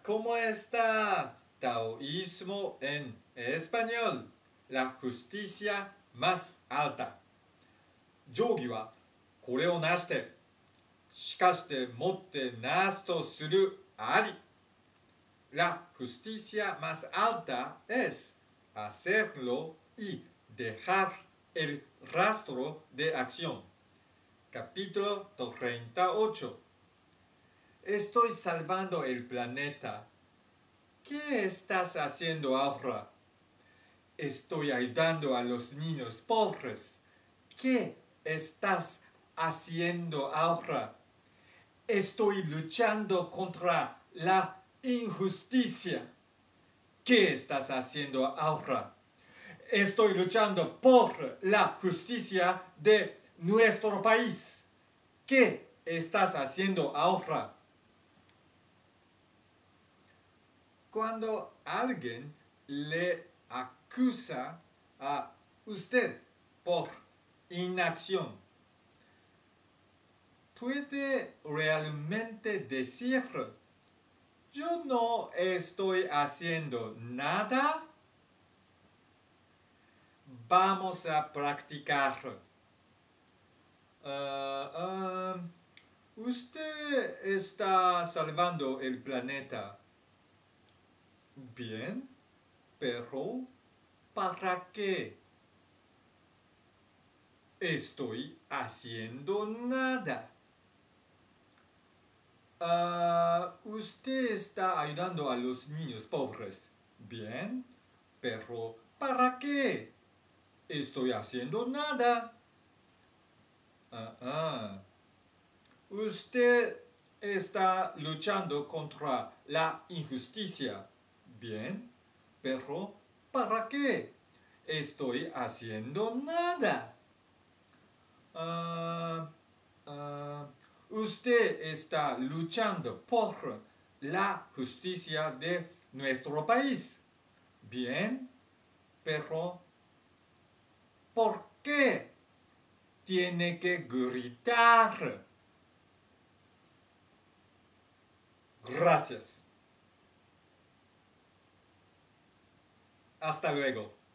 ¿Cómo está? Taoísmo en español. La justicia más alta. Yogiはこれをなして、しかしてもってなすとするあり。La justicia más alta es hacerlo y dejar el rastro de acción. Capítulo 38. Estoy salvando el planeta. ¿Qué estás haciendo ahora? Estoy ayudando a los niños pobres. ¿Qué estás haciendo ahora? Estoy luchando contra la injusticia. ¿Qué estás haciendo ahora? Estoy luchando por la justicia de nuestro país. ¿Qué estás haciendo ahora? Cuando alguien le acusa a usted por inacción, ¿puede realmente decir, yo no estoy haciendo nada? Vamos a practicar. Usted está salvando el planeta. Bien, pero ¿para qué? Estoy haciendo nada. Usted está ayudando a los niños pobres. Bien, pero ¿para qué? Estoy haciendo nada. Usted está luchando contra la injusticia. Bien, pero ¿para qué? Estoy haciendo nada. Usted está luchando por la justicia de nuestro país. Bien, pero ¿por qué tiene que gritar? Gracias. Hasta luego.